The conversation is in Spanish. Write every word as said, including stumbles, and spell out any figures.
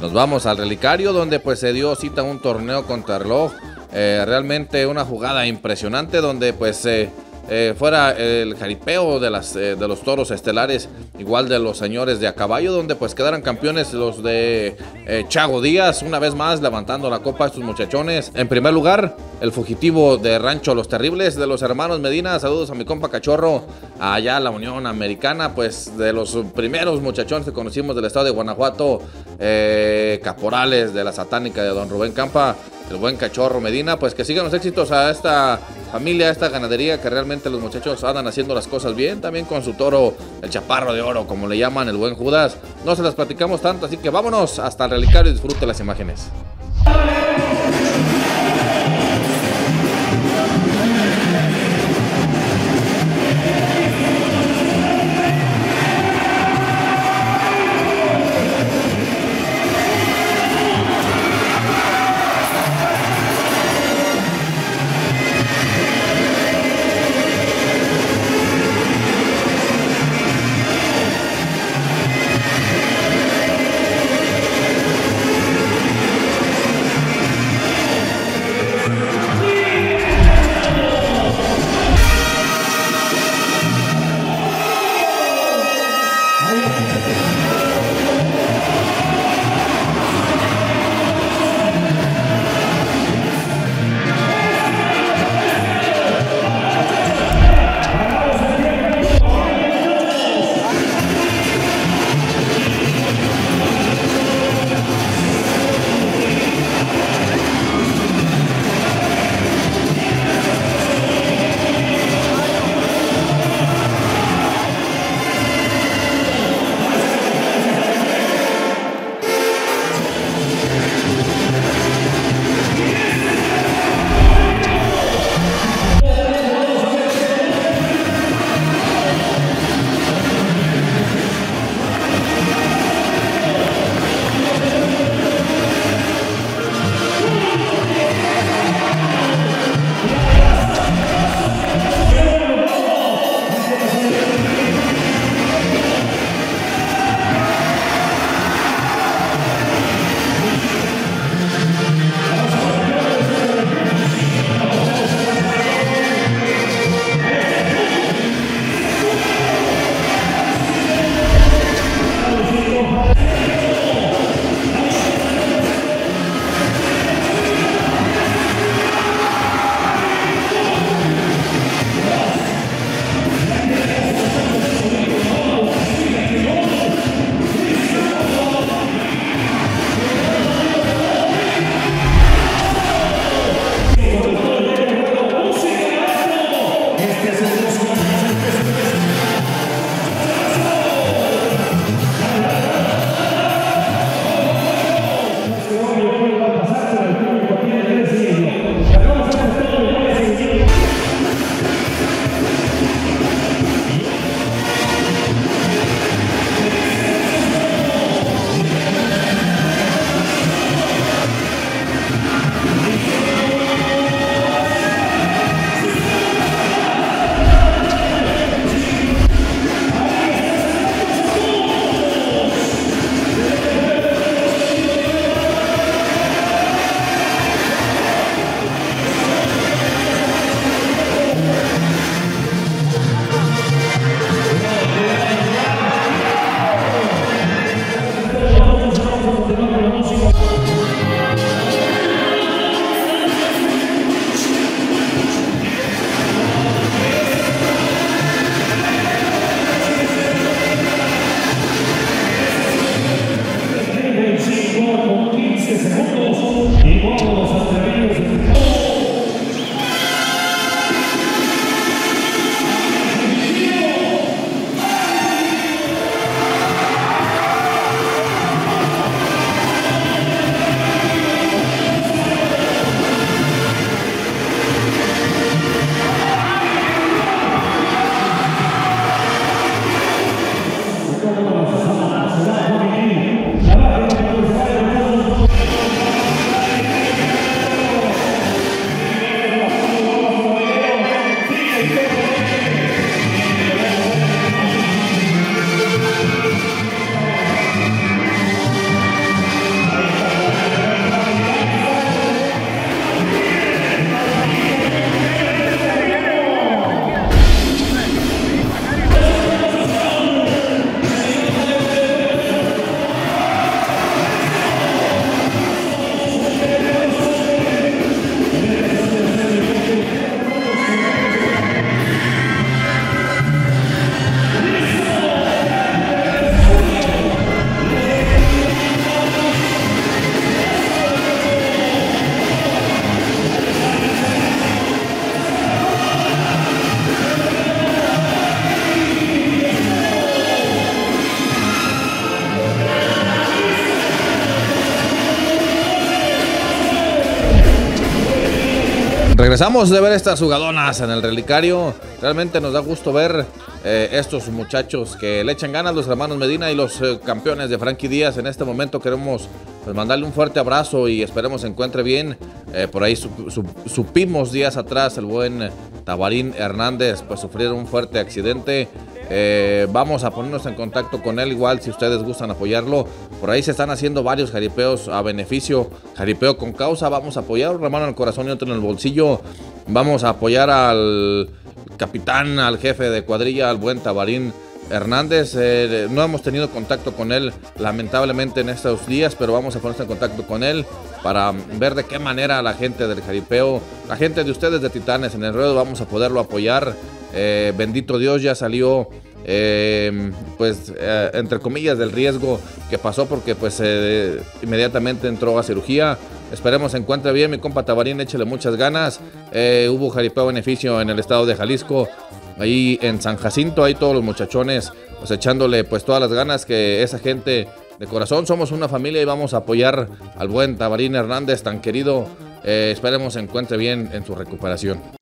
Nos vamos al Relicario, donde pues se dio cita un torneo contrarreloj. Eh, realmente una jugada impresionante, donde pues eh, eh, fuera el jaripeo de, las, eh, de los toros estelares, igual de los señores de a caballo, donde pues quedaron campeones los de eh, Chago Díaz, una vez más levantando la copa a estos muchachones. En primer lugar, el fugitivo de Rancho Los Terribles, de los hermanos Medina. Saludos a mi compa Cachorro, allá a la Unión Americana, pues de los primeros muchachones que conocimos del estado de Guanajuato, eh, caporales de la satánica de don Rubén Campa, el buen Cachorro Medina. Pues que sigan los éxitos a esta familia, a esta ganadería, que realmente los muchachos andan haciendo las cosas bien, también con su toro, el Chaparro de Oro, como le llaman, el buen Judas. No se las platicamos tanto, así que vámonos hasta el Relicario y disfrute las imágenes. Regresamos de ver estas jugadonas en el relicario. Realmente nos da gusto ver eh, estos muchachos que le echan ganas, los hermanos Medina y los eh, campeones de Frankie Díaz. En este momento queremos pues, mandarle un fuerte abrazo y esperemos se encuentre bien. Eh, por ahí su, su, supimos días atrás el buen Tabarín Hernández pues sufrir un fuerte accidente. Eh, vamos a ponernos en contacto con él igual si ustedes gustan apoyarlo. Por ahí se están haciendo varios jaripeos a beneficio, jaripeo con causa. Vamos a apoyar, una mano en el corazón y otro en el bolsillo. Vamos a apoyar al capitán, al jefe de cuadrilla, al buen Tabarín Hernández. Eh, no hemos tenido contacto con él lamentablemente en estos días, pero vamos a ponernos en contacto con él para ver de qué manera la gente del jaripeo, la gente de ustedes de Titanes en el Ruedo, vamos a poderlo apoyar. Eh, bendito Dios, ya salió eh, pues eh, entre comillas del riesgo que pasó porque pues eh, inmediatamente entró a cirugía. Esperemos se encuentre bien mi compa Tabarín, échele muchas ganas. Eh, hubo jaripeo a beneficio en el estado de Jalisco, ahí en San Jacinto, ahí todos los muchachones pues echándole pues todas las ganas, que esa gente de corazón somos una familia y vamos a apoyar al buen Tabarín Hernández tan querido. Eh, esperemos se encuentre bien en su recuperación.